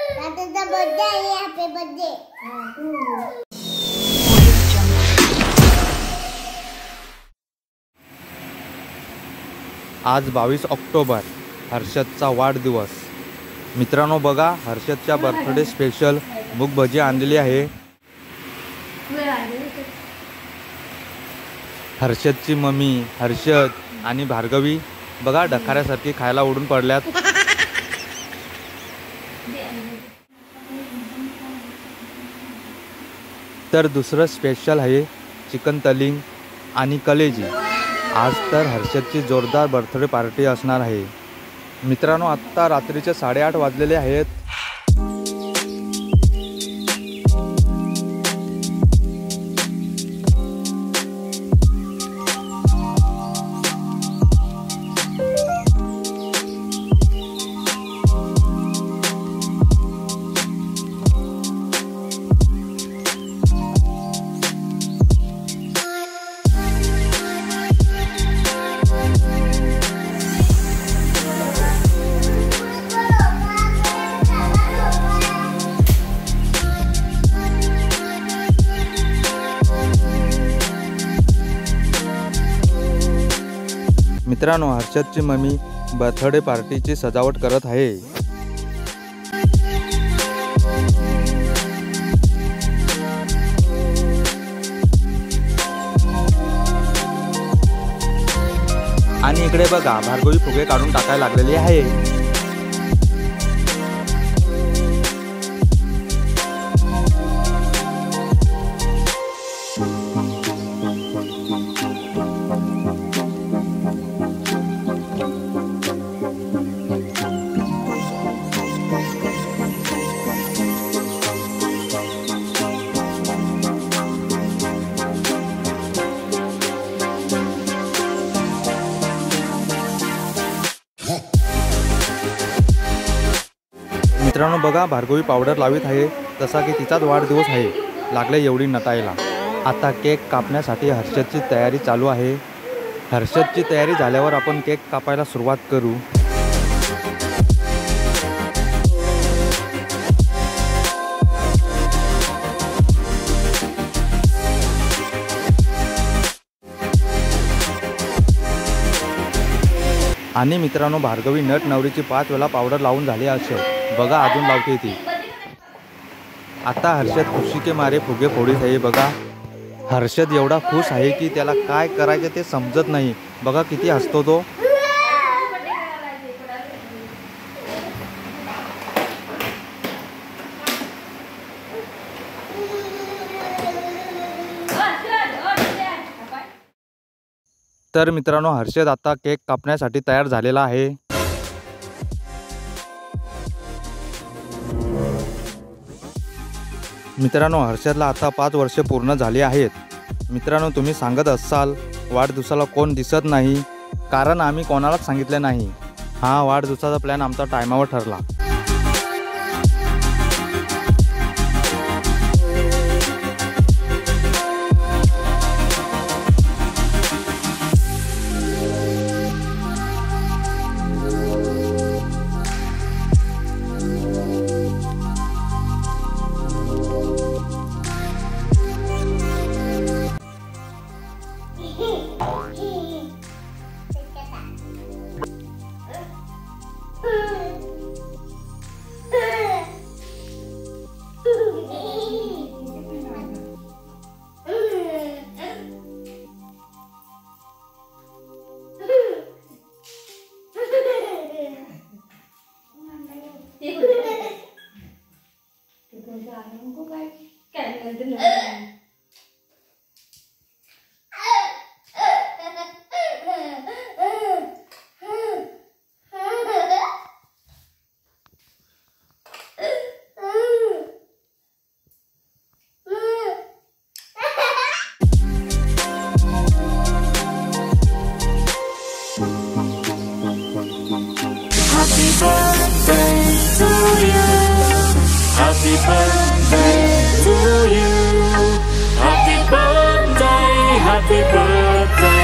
तात्याचा birthday आहे. Happy birthday. आज 22 October हर्षदचा वाढदिवस. मित्रांनो बघा, हर्षदच्या बर्थडे स्पेशल मूग भजी आणलेली आहे. हर्षदची मम्मी, हर्षद आणि भार्गवी बघा डखाऱ्यासारखी खायला उडून पडल्यात. तर दुसरं स्पेशल आहे चिकन तलिंग आणि कलेजी. आज तर हर्षदची जोरदार बर्थडे पार्टी असणार आहे. मित्रांनो आत्ता रात्रीचे 8:30 वाजलेले आहेत. मित्रांनो हर्षदची मम्मी बर्थडे पार्टीची सजावट करत आहे. आणि इकडे बघा भार्गवी फुगे काढून टाकायला लागलेली आहे. मित्रांनो बघा भार्गवी पावडर लावित आहे, तसा की तिचाच वाढदिवस आहे. लागले एवढी नटायला. आता केक कापण्यासाठी हर्षदची तयारी चालू आहे. हर्षदची तयारी झाल्यावर आपण केक कापायला सुरुवात करू. आणि मित्रांनो भार्गवी नट नवरीची 5 वेळा पावडर लावून झाली असेल. बघा अजून लावते ती. आता हर्षद खुशी के मारे फुगे फोडीत आहे. बघा हर्षद एवढा खुश आहे की त्याला काय करायचे ते समजत नाही. बघा किती हसतो तो. तर मित्रांनो हर्षद आता केक कापण्यासाठी तयार झालेला आहे. मित्रांनो हर्षदला आता 5 वर्षे पूर्ण झाली आहेत. मित्रांनो तुम्ही सांगत असाल वाढदिवसाला कोण दिसत नाही, कारण आम्ही कोणालाच सांगितले नाही. हा वाढदिवसाचा प्लॅन आमचा टायमावर ठरला. Happy birthday to you. Happy birthday, happy birthday.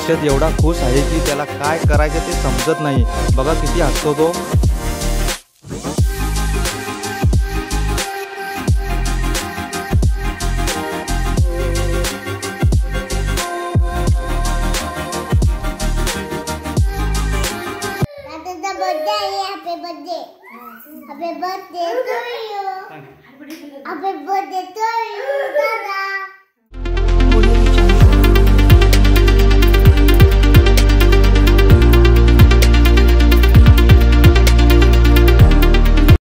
Harshad एवढा खुश आहे की त्याला काय करायचं ते समजत नाही. बघा किती हसतो तो. Happy birthday to you. Happy birthday to you, Dada.